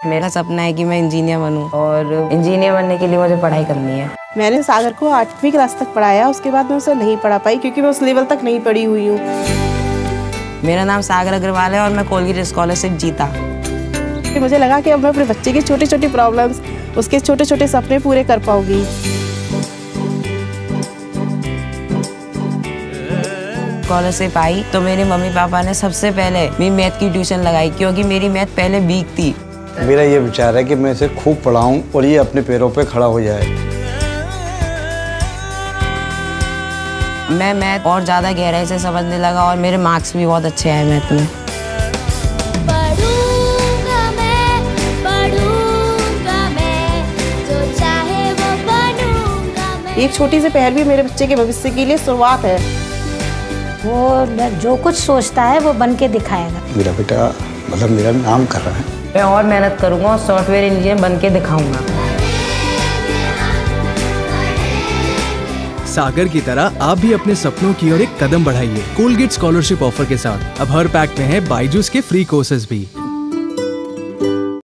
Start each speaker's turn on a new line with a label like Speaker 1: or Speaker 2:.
Speaker 1: मेरा सपना है कि मैं इंजीनियर बनूं और इंजीनियर बनने के लिए मुझे पढ़ाई करनी है।
Speaker 2: मैंने सागर को 8वीं क्लास तक पढ़ाया, उसके बाद मैं उसे नहीं पढ़ा पाई क्योंकि मैं उस लेवल तक नहीं पढ़ी हुई हूँ।
Speaker 1: मेरा नाम सागर अग्रवाल है और मैं कोलगेट स्कॉलरशिप जीता।
Speaker 2: मुझे लगा कि अब मैं अपने बच्चे की छोटी छोटी प्रॉब्लम्स, उसके छोटे छोटे सपने पूरे कर पाऊंगी।
Speaker 1: स्कॉलरशिप आई तो मेरे मम्मी पापा ने सबसे पहले मेरी मैथ की ट्यूशन लगाई क्योंकि मेरी मैथ पहले वीक थी।
Speaker 3: मेरा ये विचार है कि मैं इसे खूब पढ़ाऊं और ये अपने पैरों पे खड़ा हो जाए।
Speaker 1: मैं मैथ और ज़्यादा गहराई से समझने लगा और मेरे मार्क्स भी बहुत अच्छे आए मैथ में।
Speaker 2: एक छोटी सी पहल भी मेरे बच्चे के भविष्य के लिए शुरुआत है।
Speaker 4: वो जो कुछ सोचता है वो बन के दिखाएगा।
Speaker 3: मेरा बेटा मतलब मेरा नाम कर रहा है।
Speaker 1: मैं और मेहनत करूँगा और सॉफ्टवेयर इंजीनियर बन के दिखाऊंगा।
Speaker 5: सागर की तरह आप भी अपने सपनों की ओर एक कदम बढ़ाइए कोलगेट स्कॉलरशिप ऑफर के साथ। अब हर पैक में है बायजूस के फ्री कोर्सेज भी।